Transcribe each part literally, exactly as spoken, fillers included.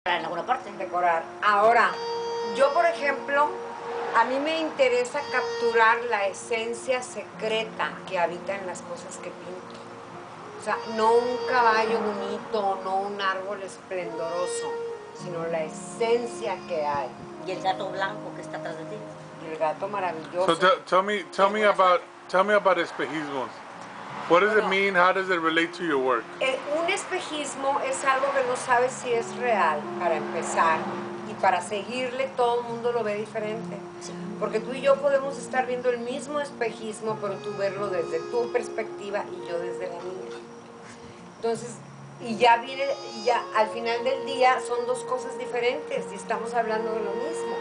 en alguna parte. Decorar. Ahora, yo por ejemplo, a mí me interesa capturar la esencia secreta que habita en las cosas que pinto. O sea, no un caballo bonito, no un árbol esplendoroso, sino la esencia que hay. Y el gato blanco que está atrás de ti. Y el gato maravilloso. So tell, tell me, tell me about, tell me about espejismos. What does it mean? How does it relate to your work? Eh, un espejismo es algo que no sabes si es real, para empezar. Y para seguirle, todo el mundo lo ve diferente. Sí. Porque tú y yo podemos estar viendo el mismo espejismo, pero tú verlo desde tu perspectiva y yo desde la mía. Entonces, y ya viene, y ya al final del día son dos cosas diferentes y estamos hablando de lo mismo.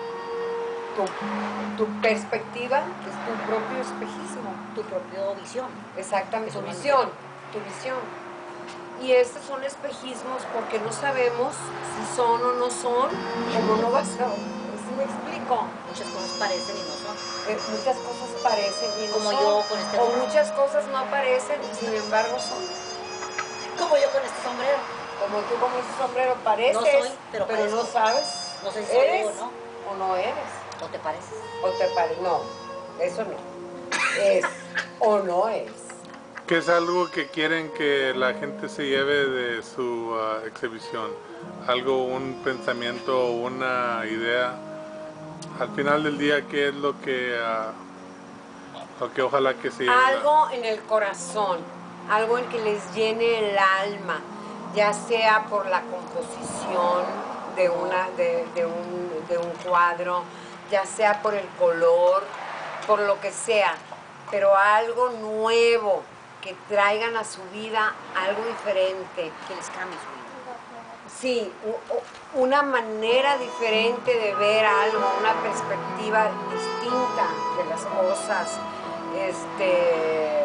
Tu, tu perspectiva es tu propio espejismo. Tu propia visión. Exactamente, tu Eso visión, tu visión. Y estos son espejismos porque no sabemos si son o no son, como no vas a... ¿Sí me explico? Muchas cosas parecen y no son. Eh, muchas cosas parecen y no Como son. yo con este O gorro. muchas cosas no parecen y sin embargo son. Como yo con este sombrero. Como tú con ese sombrero pareces, No soy, pero no parezco. sabes. No sé si soy ¿Eres o no. o no eres? ¿O te pareces? O te pareces. No, eso no. Es o no es. ¿Qué es algo que quieren que la gente se lleve de su uh, exhibición? Algo, un pensamiento, una idea. Al final del día, ¿qué es lo que, uh, lo que ojalá que se lleven? Algo en el corazón, algo en que les llene el alma, ya sea por la composición de, una, de, de, un, de un cuadro, ya sea por el color, por lo que sea, pero algo nuevo, que traigan a su vida algo diferente. Que les cambie su vida. Sí, u- una manera diferente de ver algo, una perspectiva distinta de las cosas, este,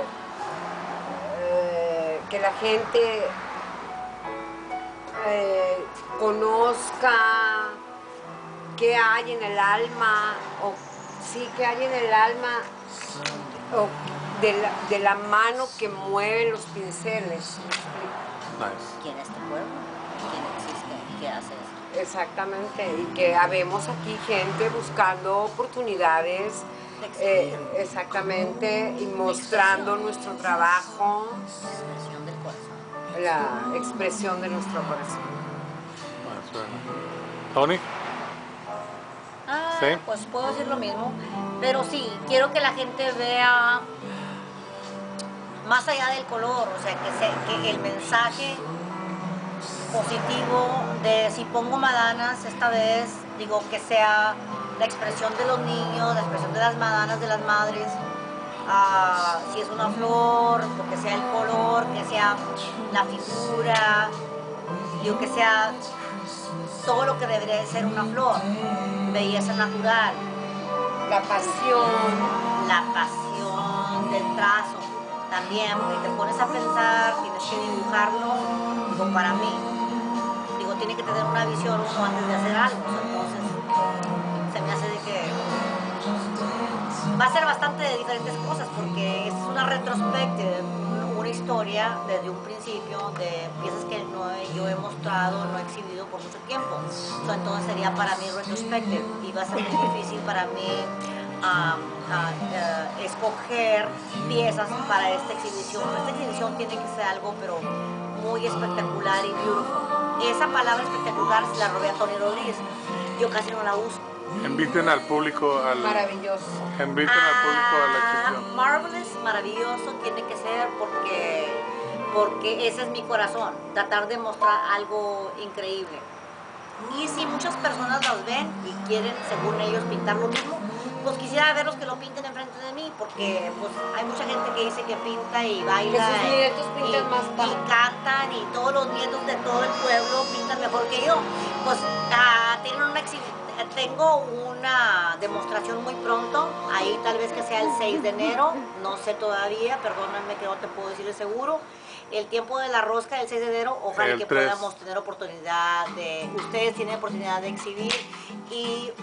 eh, que la gente eh, conozca qué hay en el alma, o sí, qué hay en el alma, o de la, de la mano que mueve los pinceles. Nice. ¿Quién es este pueblo? ¿Quién existe? ¿Y qué hace esto? Exactamente, y que habemos aquí gente buscando oportunidades, eh, exactamente, y mostrando nuestro trabajo, Expresión del corazón. la expresión de nuestro corazón. That's very nice. Tony? Ah, Sí. pues puedo decir lo mismo, pero sí, quiero que la gente vea más allá del color, o sea, que, se, que el mensaje positivo de si pongo madanas esta vez, digo que sea la expresión de los niños, la expresión de las madanas de las madres, ah, si es una flor, o que sea el color, que sea la figura, digo que sea todo lo que debería de ser una flor, belleza natural, La pasión, la pasión del trazo, también, porque te pones a pensar, tienes que dibujarlo, digo, para mí, digo, tiene que tener una visión uno antes de hacer algo, entonces se me hace de que va a ser bastante de diferentes cosas, porque es una retrospectiva, una historia desde un principio de piezas que no he, yo he mostrado, no he exhibido por mucho tiempo, so, entonces sería para mí retrospective, y va a ser muy difícil para mí Um, uh, uh, escoger piezas para esta exhibición. Esta exhibición tiene que ser algo pero muy espectacular y beautiful. Esa palabra espectacular se la robé a Tony Rodríguez. Yo casi no la uso. Inviten al público al... maravilloso. Inviten al público a la Ah, exhibición. marvelous, maravilloso, tiene que ser porque, porque ese es mi corazón. Tratar de mostrar algo increíble. Y si muchas personas las ven y quieren, según ellos, pintar lo mismo, pues quisiera verlos que lo pinten enfrente de mí, porque pues hay mucha gente que dice que pinta y baila Que sus y, nietos pintan y- más y padre. cantan, y todos los nietos de todo el pueblo pintan mejor que yo. Pues ah, tienen una exhi- tengo una demostración muy pronto, ahí tal vez que sea el seis de enero, no sé todavía, perdónenme que no te puedo decir de seguro. El tiempo de la rosca del seis de enero, ojalá El que tres. podamos tener oportunidad de, ustedes tienen oportunidad de exhibir y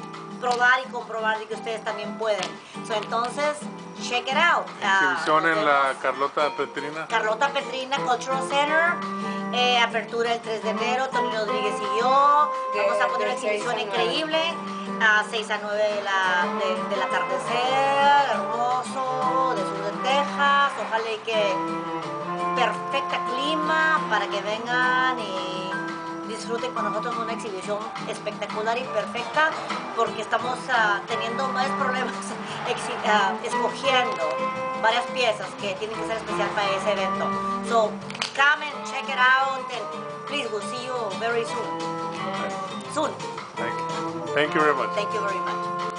probar y comprobar de que ustedes también pueden. So, entonces, check it out. Uh, Exhibición en la Carlota Petrina. Carlota Petrina Cultural Center. Eh, apertura el tres de enero, Tony Rodríguez y yo. Vamos a poner una exhibición increíble. A seis a nueve de la, de, del atardecer, hermoso, de sur de Texas. Ojalá y que perfecta clima para que vengan y disfruten con nosotros una exhibición espectacular y perfecta, porque estamos uh, teniendo más problemas uh, escogiendo varias piezas que tienen que ser especial para ese evento. So, come and check it out, and please, we'll see you very soon. Soon. Thank you. Thank you very much. Thank you very much.